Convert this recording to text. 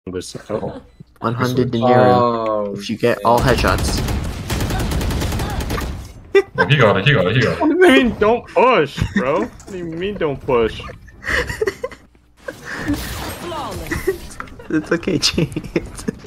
Oh. 100 dinero Oh, if you get all headshots. Oh, he got it, he got it, he got it. What do you mean don't push, bro? What do you mean don't push? It's okay, chaneyt.